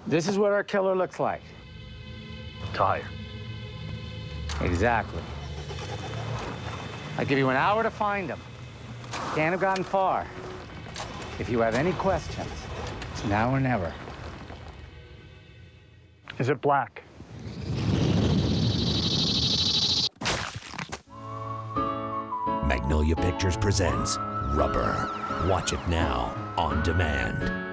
This is what our killer looks like. Tired. Exactly. I give you an hour to find him. Can't have gotten far. If you have any questions, it's now or never. Is it black? Magnolia Pictures presents Rubber. Watch it now on demand.